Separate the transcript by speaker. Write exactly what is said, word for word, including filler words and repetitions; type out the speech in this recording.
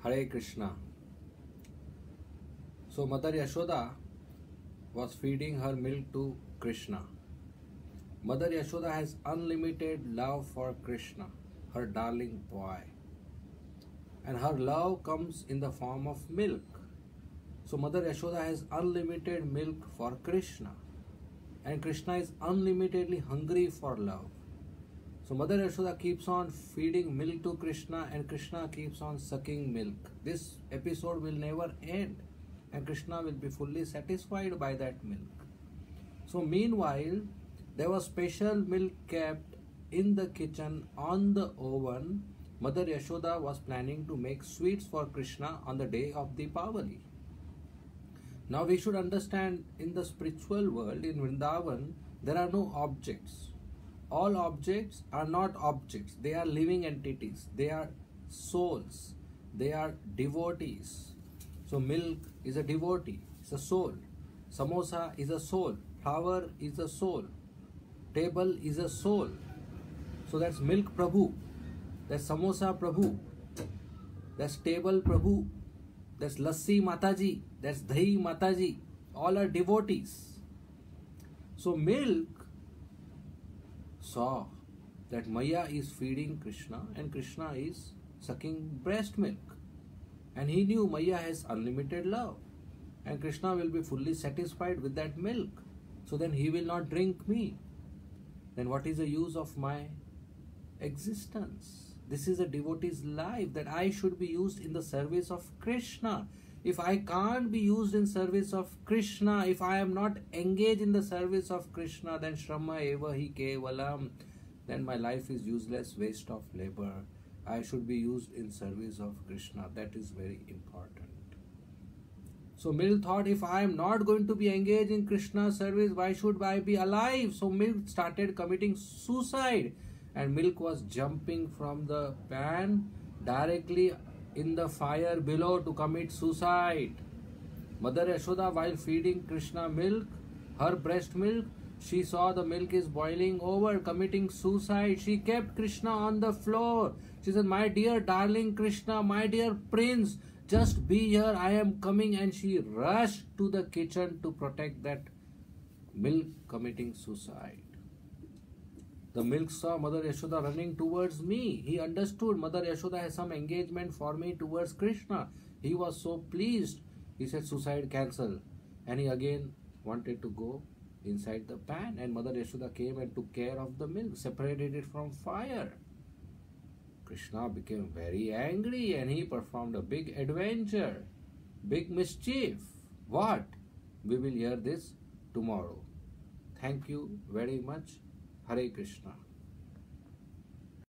Speaker 1: Hare Krishna. So Mother Yashoda was feeding her milk to Krishna. Mother Yashoda has unlimited love for Krishna, her darling boy. And her love comes in the form of milk. So Mother Yashoda has unlimited milk for Krishna. And Krishna is unlimitedly hungry for love. So Mother Yashoda keeps on feeding milk to Krishna and Krishna keeps on sucking milk. This episode will never end and Krishna will be fully satisfied by that milk. So meanwhile, there was special milk kept in the kitchen on the oven. Mother Yashoda was planning to make sweets for Krishna on the day of Deepavali. Now we should understand, in the spiritual world, in Vrindavan, there are no objects. All objects are not objects. They are living entities. They are souls. They are devotees. So milk is a devotee. It's a soul. Samosa is a soul. Flower is a soul. Table is a soul. So that's milk Prabhu. That's samosa Prabhu. That's table Prabhu. That's lassi Mataji. That's dahi Mataji. All are devotees. So milk saw that Maya is feeding Krishna and Krishna is sucking breast milk. And he knew Maya has unlimited love. And Krishna will be fully satisfied with that milk. So then he will not drink me. Then what is the use of my existence? This is a devotee's life, that I should be used in the service of Krishna. If I can't be used in service of Krishna, if I am not engaged in the service of Krishna, then Shrama eva hi kevalam, then my life is useless, waste of labor. I should be used in service of Krishna. That is very important. So Milk thought, if I am not going to be engaged in Krishna's service, why should I be alive? So Milk started committing suicide. And Milk was jumping from the pan directly in the fire below to commit suicide. Mother Yashoda, while feeding Krishna milk, her breast milk, she saw the milk is boiling over, committing suicide. She kept Krishna on the floor. She said, my dear darling Krishna, my dear prince, just be here, I am coming. And she rushed to the kitchen to protect that milk committing suicide. The milk saw Mother Yashoda running towards me. He understood Mother Yashoda has some engagement for me towards Krishna. He was so pleased. He said, suicide cancel. And he again wanted to go inside the pan. And Mother Yashoda came and took care of the milk, separated it from fire. Krishna became very angry and he performed a big adventure, big mischief. What? We will hear this tomorrow. Thank you very much. Hare Krishna.